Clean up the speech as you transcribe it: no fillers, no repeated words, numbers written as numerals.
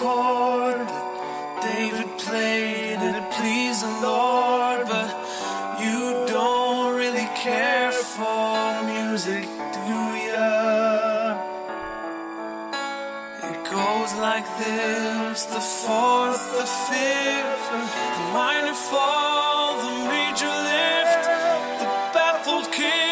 chord that David played and it pleased the Lord, but you don't really care for music, do ya? It goes like this: the fourth, the fifth, the minor fall, the major lift, the baffled king.